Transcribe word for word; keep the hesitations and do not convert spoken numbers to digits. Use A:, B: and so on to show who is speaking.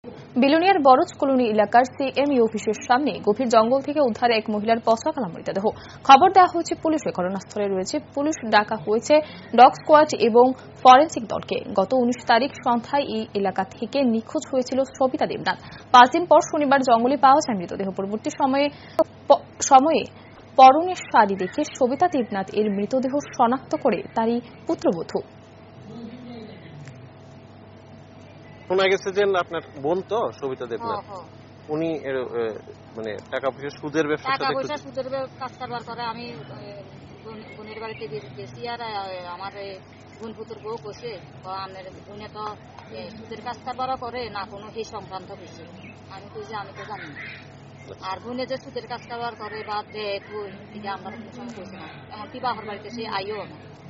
A: Billionaire বরজ colony এলাকার CME অফিসের সামনে গভীর জঙ্গল থেকে উদ্ধার এক মহিলার পচা কালা মৃতদেহ। খবর দেওয়া হয়েছে পুলিশে। ঘটনাস্থলে রয়েছে পুলিশ, ডাকা হয়েছে ডগ স্কোয়াড এবং ফরেন্সিক দলকে। গত উনিশ তারিখ সন্ধ্যায় এই এলাকা থেকে নিখোঁজ হয়েছিল সবিতা দেবনাথ। পাঁচ দিন পর শনিবার জঙ্গলে পাওয়া যায় মৃতদেহ। পরবর্তী সময়ে সময়ে পরনের শাড়ি দেখে সবিতা দেবনাথ এর মৃতদেহ শনাক্ত করে তারই পুত্রবধূ।
B: শোনা গেছে যে আপনার বোন তো সবিতা দেবনাথ, উনি মানে টাকা পয়সা সুদের ব্যবসা
C: টাকা পয়সা সুদের কাজ কারবার করে। আমি বোনের বাড়িতে গেছি আর আমার বোন পুতুর বউ কষে আপনার বোনে তো সুদের কাজ কারবারও করে না, কোনো সেই সংক্রান্ত কিছু আমি তো যে আমি তো জানি না। আর বোনে যে সুদের কাজ কারবার করে বা দেখ আমরা কোনো সময় কইছি না, এমনকি বাপের বাড়িতে সে আইও না।